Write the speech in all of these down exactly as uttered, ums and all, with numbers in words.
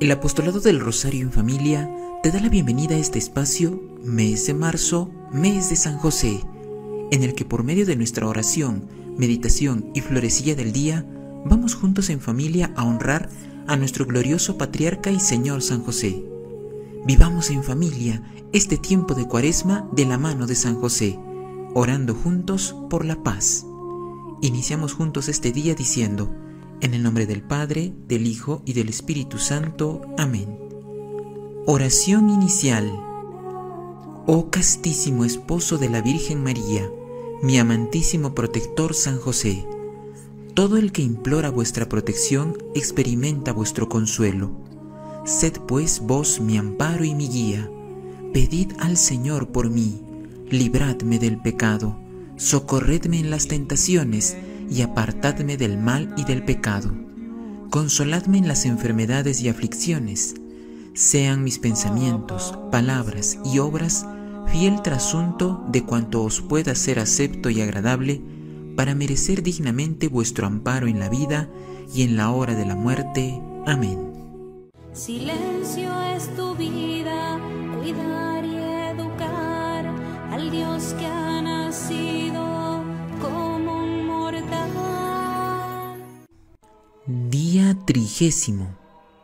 El Apostolado del Rosario en Familia te da la bienvenida a este espacio, mes de marzo, mes de San José, en el que por medio de nuestra oración, meditación y florecilla del día, vamos juntos en familia a honrar a nuestro glorioso patriarca y Señor San José. Vivamos en familia este tiempo de Cuaresma de la mano de San José, orando juntos por la paz. Iniciamos juntos este día diciendo: en el nombre del Padre, del Hijo y del Espíritu Santo. Amén. Oración inicial. Oh castísimo esposo de la Virgen María, mi amantísimo protector San José, todo el que implora vuestra protección experimenta vuestro consuelo. Sed pues vos mi amparo y mi guía. Pedid al Señor por mí, libradme del pecado, socorredme en las tentaciones y apartadme del mal y del pecado. Consoladme en las enfermedades y aflicciones. Sean mis pensamientos, palabras y obras fiel trasunto de cuanto os pueda ser acepto y agradable, para merecer dignamente vuestro amparo en la vida y en la hora de la muerte. Amén. Silencio es tu vida, cuidar y educar al Dios que ha nacido como un mortal. Día trigésimo.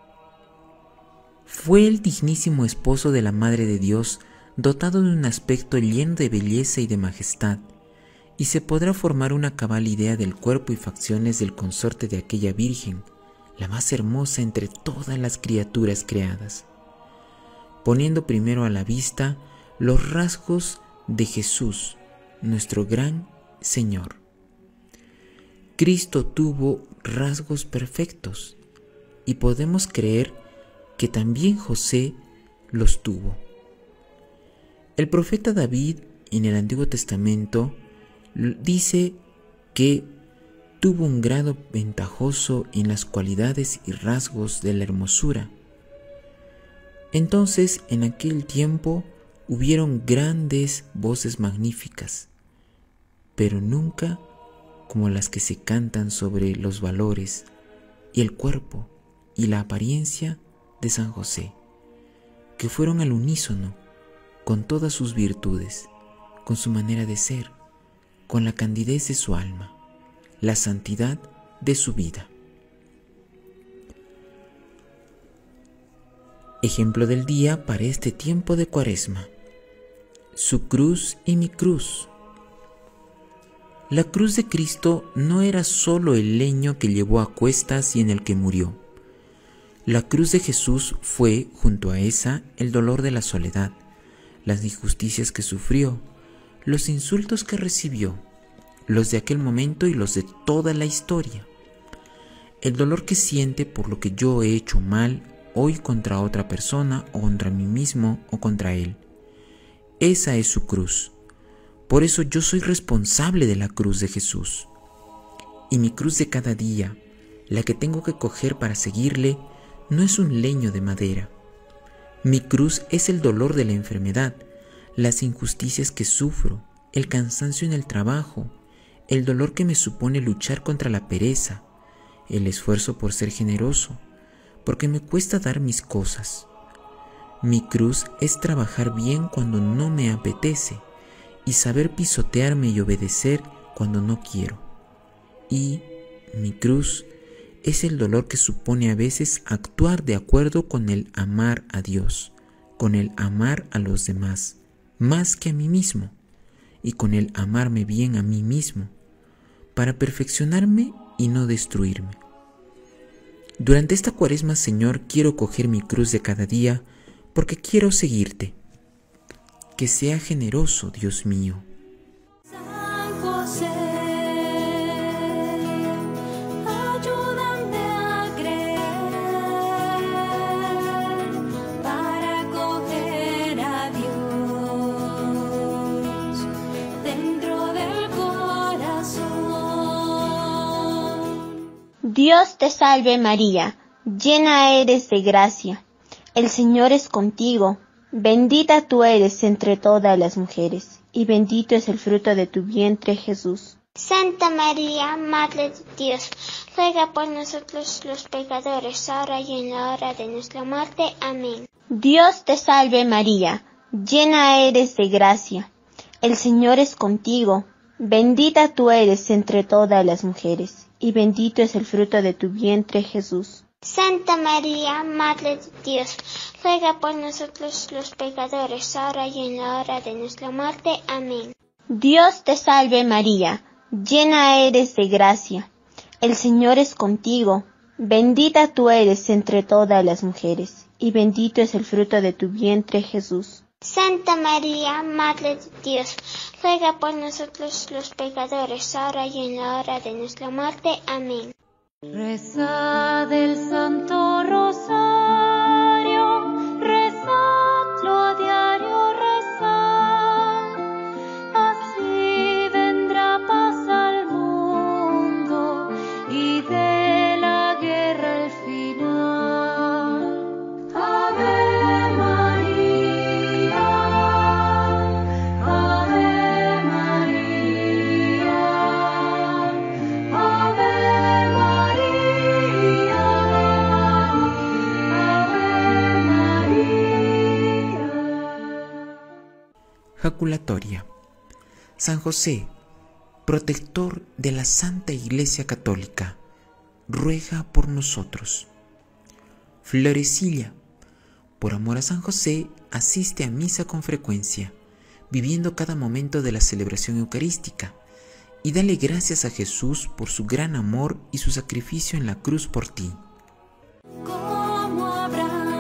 Fue el dignísimo esposo de la Madre de Dios, dotado de un aspecto lleno de belleza y de majestad, y se podrá formar una cabal idea del cuerpo y facciones del consorte de aquella Virgen, la más hermosa entre todas las criaturas creadas, poniendo primero a la vista los rasgos de Jesús, nuestro gran Señor. Cristo tuvo rasgos perfectos, y podemos creer que también José los tuvo. El profeta David en el Antiguo Testamento dice que tuvo un grado ventajoso en las cualidades y rasgos de la hermosura. Entonces, en aquel tiempo hubieron grandes voces magníficas, pero nunca como las que se cantan sobre los valores y el cuerpo y la apariencia de San José, que fueron al unísono con todas sus virtudes, con su manera de ser, con la candidez de su alma, la santidad de su vida. Ejemplo del día para este tiempo de Cuaresma: su cruz y mi cruz. La cruz de Cristo no era solo el leño que llevó a cuestas y en el que murió. La cruz de Jesús fue, junto a esa, el dolor de la soledad, las injusticias que sufrió, los insultos que recibió, los de aquel momento y los de toda la historia, el dolor que siente por lo que yo he hecho mal hoy contra otra persona o contra mí mismo o contra él. Esa es su cruz. Por eso yo soy responsable de la cruz de Jesús. Y mi cruz de cada día, la que tengo que coger para seguirle, no es un leño de madera. Mi cruz es el dolor de la enfermedad, las injusticias que sufro, el cansancio en el trabajo, el dolor que me supone luchar contra la pereza, el esfuerzo por ser generoso, porque me cuesta dar mis cosas. Mi cruz es trabajar bien cuando no me apetece y saber pisotearme y obedecer cuando no quiero. Y mi cruz es el dolor que supone a veces actuar de acuerdo con el amar a Dios, con el amar a los demás, más que a mí mismo, y con el amarme bien a mí mismo, para perfeccionarme y no destruirme. Durante esta Cuaresma, Señor, quiero coger mi cruz de cada día porque quiero seguirte. Que sea generoso, Dios mío. San José, ayúdame a creer para coger a Dios dentro del corazón. Dios te salve María, llena eres de gracia. El Señor es contigo. Bendita tú eres entre todas las mujeres, y bendito es el fruto de tu vientre, Jesús. Santa María, Madre de Dios, ruega por nosotros los pecadores, ahora y en la hora de nuestra muerte. Amén. Dios te salve María, llena eres de gracia. El Señor es contigo. Bendita tú eres entre todas las mujeres, y bendito es el fruto de tu vientre, Jesús. Santa María, Madre de Dios, ruega por nosotros los pecadores, ahora y en la hora de nuestra muerte. Amén. Dios te salve María, llena eres de gracia. El Señor es contigo. Bendita tú eres entre todas las mujeres, y bendito es el fruto de tu vientre, Jesús. Santa María, Madre de Dios, ruega por nosotros los pecadores, ahora y en la hora de nuestra muerte. Amén. Rezad el Santo Rosario, rezadlo a diario, rezad, así vendrá paz al mundo y de la guerra el final. Ave María, Ave María, Ave Jaculatoria. San José, protector de la Santa Iglesia Católica, ruega por nosotros. Florecilla, por amor a San José, asiste a misa con frecuencia, viviendo cada momento de la celebración eucarística, y dale gracias a Jesús por su gran amor y su sacrificio en la cruz por ti. Como Abraham,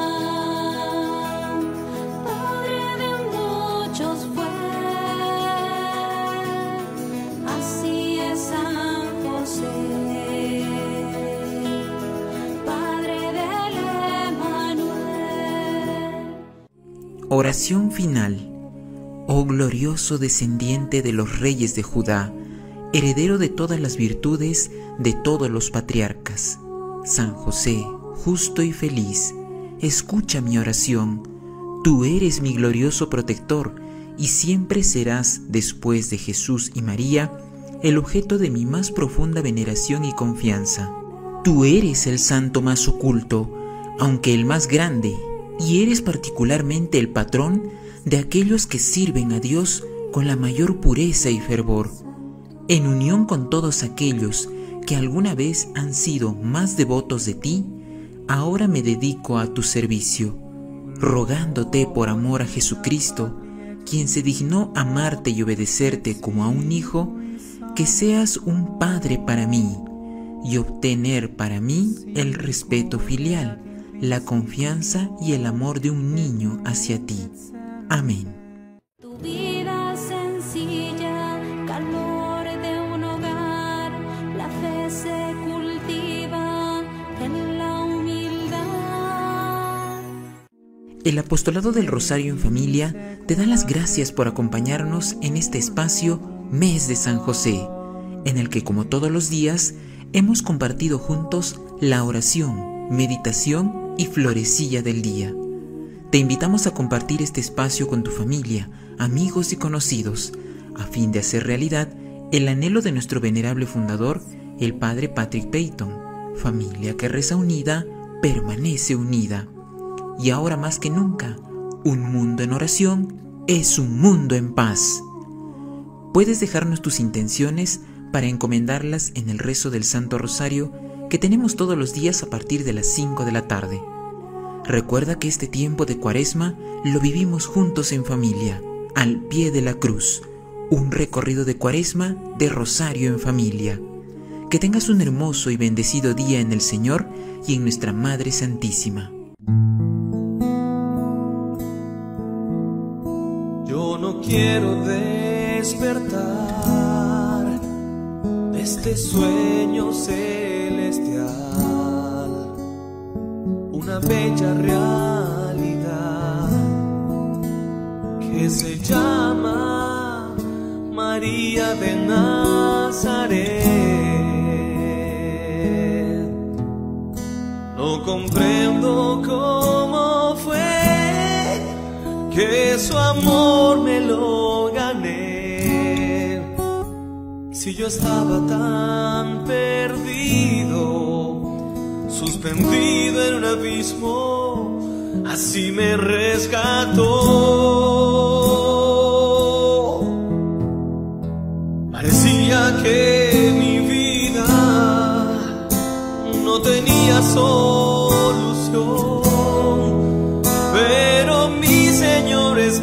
padre de muchos fue, así es San José, padre del Emmanuel. Oración final. Oh glorioso descendiente de los reyes de Judá, heredero de todas las virtudes de todos los patriarcas, San José, justo y feliz, escucha mi oración. Tú eres mi glorioso protector y siempre serás, después de Jesús y María, el objeto de mi más profunda veneración y confianza. Tú eres el santo más oculto, aunque el más grande, y eres particularmente el patrón de aquellos que sirven a Dios con la mayor pureza y fervor, en unión con todos aquellos que alguna vez han sido más devotos de ti. Ahora me dedico a tu servicio, rogándote por amor a Jesucristo, quien se dignó amarte y obedecerte como a un hijo, que seas un padre para mí y obtener para mí el respeto filial, la confianza y el amor de un niño hacia ti. Amén. Tu vida sencilla, calor de un hogar, la fe se cultiva en la humildad. El Apostolado del Rosario en Familia te da las gracias por acompañarnos en este espacio Mes de San José, en el que, como todos los días, hemos compartido juntos la oración, meditación y florecilla del día. Te invitamos a compartir este espacio con tu familia, amigos y conocidos, a fin de hacer realidad el anhelo de nuestro venerable fundador, el Padre Patrick Peyton: familia que reza unida, permanece unida. Y ahora más que nunca, un mundo en oración es un mundo en paz. Puedes dejarnos tus intenciones para encomendarlas en el rezo del Santo Rosario que tenemos todos los días a partir de las cinco de la tarde. Recuerda que este tiempo de Cuaresma lo vivimos juntos en familia, al pie de la cruz, un recorrido de Cuaresma de Rosario en familia. Que tengas un hermoso y bendecido día en el Señor y en nuestra Madre Santísima. Yo no quiero despertar de este sueño celestial, una bella realidad que se llama María de Nazaret. No comprendo cómo fue que su amor me lo gané. Si yo estaba tan perdido, suspendido en un abismo, así me rescató. Parecía que mi vida no tenía solución, pero mi Señor es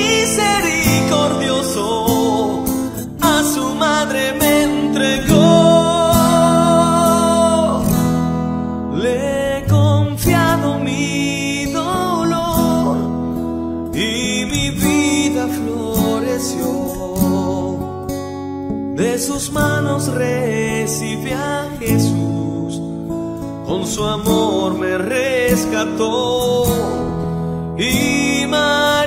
misericordioso, a su madre me entregó. Le he confiado mi dolor y mi vida floreció. De sus manos recibí a Jesús, con su amor me rescató. Y más